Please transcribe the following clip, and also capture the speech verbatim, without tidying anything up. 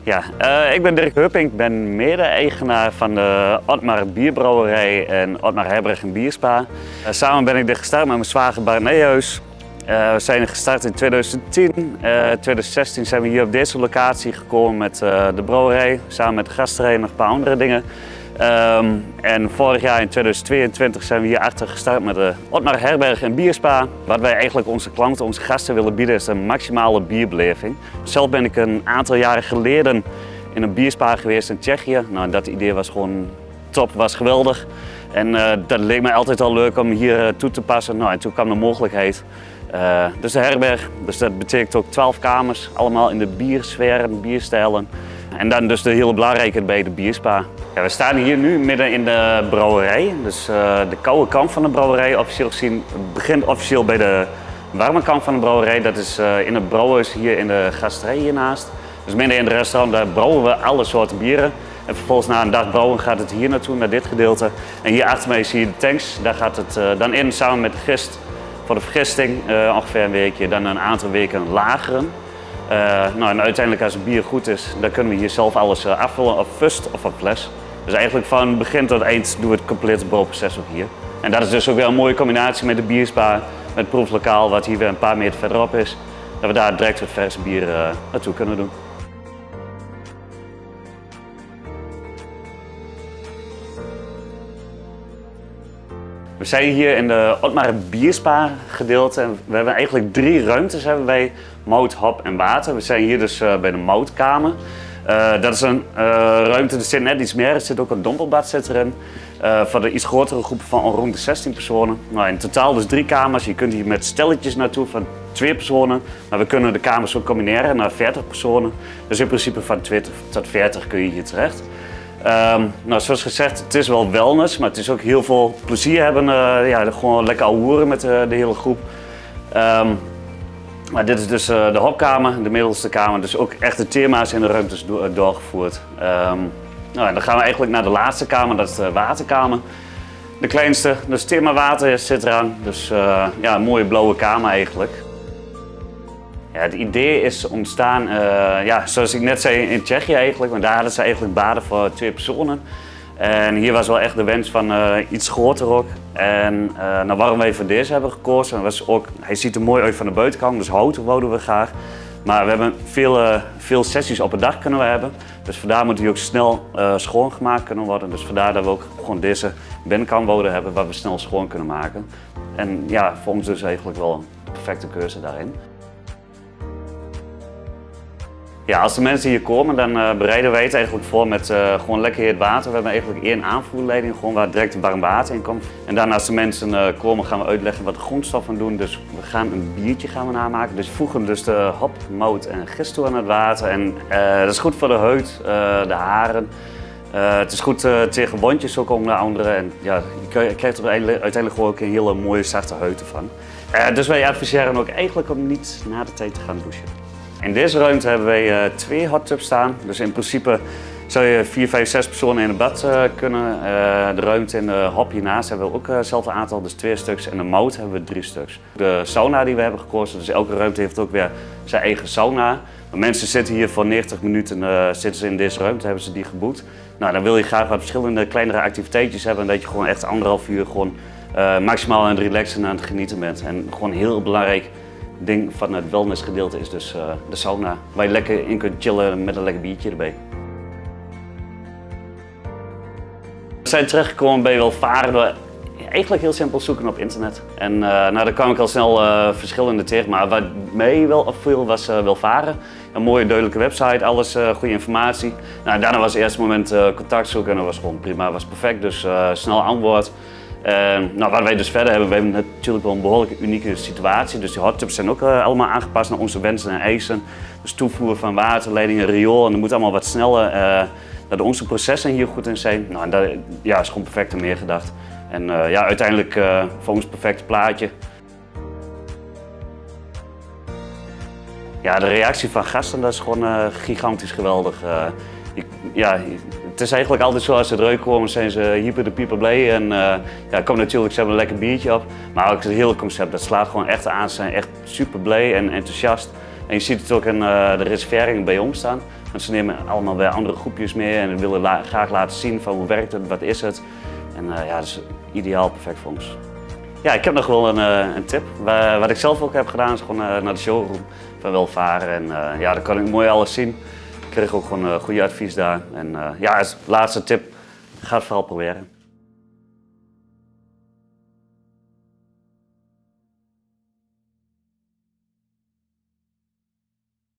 Ja, uh, ik ben Dirk Hupping, ik ben mede-eigenaar van de Otmar Bierbrouwerij en Otmar Herberg en Bierspa. Uh, samen ben ik er gestart met mijn zwager Bart Nijhuis. Uh, we zijn gestart in tweeduizend tien. Uh, in tweeduizend zestien zijn we hier op deze locatie gekomen met uh, de brouwerij, samen met de gasterij en nog een paar andere dingen. Um, en vorig jaar in tweeduizend tweeëntwintig zijn we hier achter gestart met de Otmar Herberg en Bierspa. Wat wij eigenlijk onze klanten, onze gasten willen bieden is een maximale bierbeleving. Zelf ben ik een aantal jaren geleden in een bierspa geweest in Tsjechië. Nou, dat idee was gewoon top, was geweldig. En uh, dat leek mij altijd al leuk om hier uh, toe te passen. Nou, en toen kwam de mogelijkheid. Uh, dus de herberg, dus dat betekent ook twaalf kamers, allemaal in de biersferen, bierstijlen. En dan dus de hele belangrijke bij de bierspa. Ja, we staan hier nu midden in de brouwerij, dus uh, de koude kant van de brouwerij. Officieel gezien begint officieel bij de warme kant van de brouwerij. Dat is uh, in het brouwhuis hier in de gasterij hiernaast. Dus midden in het restaurant, daar brouwen we alle soorten bieren. En vervolgens na een dag brouwen gaat het hier naartoe, naar dit gedeelte. En hier achter mij zie je de tanks, daar gaat het uh, dan in samen met de gist. Voor de vergisting uh, ongeveer een weekje, dan een aantal weken lageren. Uh, nou, en uiteindelijk als het bier goed is, dan kunnen we hier zelf alles uh, afvullen op fust of op fles. Dus eigenlijk van begin tot eind doen we het complete brouwproces ook hier. En dat is dus ook weer een mooie combinatie met de bierspa, met het proeflokaal wat hier weer een paar meter verderop is. Dat we daar direct het verse bier uh, naartoe kunnen doen. We zijn hier in de Otmar Bierspa gedeelte en we hebben eigenlijk drie ruimtes hebben wij, mout, hop en water. We zijn hier dus uh, bij de moutkamer. Uh, dat is een uh, ruimte, er zit net iets meer, er zit ook een dompelbad zit erin. Uh, voor de iets grotere groepen van rond de zestien personen. Nou, in totaal dus drie kamers. Je kunt hier met stelletjes naartoe van twee personen. Maar we kunnen de kamers ook combineren naar veertig personen. Dus in principe van twintig tot veertig kun je hier terecht. Um, nou, zoals gezegd, het is wel wellness, maar het is ook heel veel plezier hebben. Uh, ja, gewoon lekker ouwehoeren met uh, de hele groep. Um, maar dit is dus uh, de hopkamer, de middelste kamer. Dus ook echt de thema's in de ruimtes do doorgevoerd. Um, nou, en dan gaan we eigenlijk naar de laatste kamer, dat is de waterkamer. De kleinste, dus thema water zit eraan. Dus uh, ja, een mooie blauwe kamer eigenlijk. Ja, het idee is ontstaan, uh, ja, zoals ik net zei, in Tsjechië eigenlijk, want daar hadden ze eigenlijk baden voor twee personen. En hier was wel echt de wens van uh, iets groter ook. En uh, nou, waarom wij voor deze hebben gekozen, was ook, hij ziet er mooi uit van de buitenkant, dus hout wouden we graag. Maar we hebben veel, uh, veel sessies op een dag kunnen we hebben. Dus vandaar moet hij ook snel uh, schoongemaakt kunnen worden. Dus vandaar dat we ook gewoon deze binnenkant wouden hebben waar we snel schoon kunnen maken. En ja, voor ons dus eigenlijk wel een perfecte keuze daarin. Ja, als de mensen hier komen, dan uh, bereiden wij het eigenlijk voor met uh, gewoon lekker heet water. We hebben eigenlijk één aanvoerleiding, gewoon waar direct warm water in komt. En dan als de mensen uh, komen, gaan we uitleggen wat de grondstoffen doen. Dus we gaan een biertje gaan we namaken. Dus we voegen dus de hop, mout en gist toe aan het water. En uh, dat is goed voor de huid, uh, de haren. Uh, het is goed uh, tegen wondjes ook onder andere. En ja, je krijgt er uiteindelijk gewoon ook een hele mooie zachte huid ervan. Uh, dus wij adviseren ook eigenlijk om niet na de tijd te gaan douchen. In deze ruimte hebben wij uh, twee hot tubs staan. Dus in principe zou je vier, vijf, zes personen in het bad uh, kunnen. Uh, de ruimte in de hop hiernaast hebben we ook uh, hetzelfde aantal, dus twee stuks. En de mout hebben we drie stuks. De sauna die we hebben gekozen, dus elke ruimte heeft ook weer zijn eigen sauna. Maar mensen zitten hier voor negentig minuten uh, zitten ze in deze ruimte, hebben ze die geboekt. Nou, dan wil je graag wat verschillende kleinere activiteitjes hebben. Dat je gewoon echt anderhalf uur gewoon, uh, maximaal aan het relaxen en aan het genieten bent. En gewoon heel belangrijk ding van het wellnessgedeelte is dus uh, de sauna, waar je lekker in kunt chillen met een lekker biertje erbij. We zijn terechtgekomen bij welvaren door eigenlijk heel simpel zoeken op internet. En uh, nou, daar kwam ik al snel uh, verschillende tegen, maar wat mij wel opviel was uh, welvaren. Een mooie duidelijke website, alles uh, goede informatie. Nou, daarna was het eerste moment uh, contact zoeken en dat was gewoon prima, was perfect, dus uh, snel antwoord. Uh, nou, wat wij dus verder hebben, we hebben natuurlijk wel een behoorlijk unieke situatie. Dus die hot tubs zijn ook uh, allemaal aangepast naar onze wensen en eisen. Dus toevoer van waterleidingen, riool, en dat moet allemaal wat sneller. Uh, dat onze processen hier goed in zijn. Nou, en dat ja, is gewoon perfect en meer gedacht. En uh, ja, uiteindelijk uh, voor ons perfecte plaatje. Ja, de reactie van gasten, dat is gewoon uh, gigantisch geweldig. Uh, je, ja, het is eigenlijk altijd zo, als ze eruit komen zijn ze hyper de pieper blij en uh, ja, komt natuurlijk, ze hebben een lekker biertje op. Maar ook het hele concept, dat slaat gewoon echt aan, ze zijn echt super blij en enthousiast. En En je ziet het ook in uh, de reservering bij ons staan. Want ze nemen allemaal weer andere groepjes mee en willen la graag laten zien van hoe werkt het, wat is het. En uh, ja, dat is ideaal, perfect voor ons. Ja, ik heb nog wel een, uh, een tip. Wa wat ik zelf ook heb gedaan is gewoon uh, naar de showroom van Welvaren. En uh, ja, daar kan ik mooi alles zien. Ik kreeg ook gewoon uh, goede advies daar. En uh, ja, als laatste tip, ga het vooral proberen.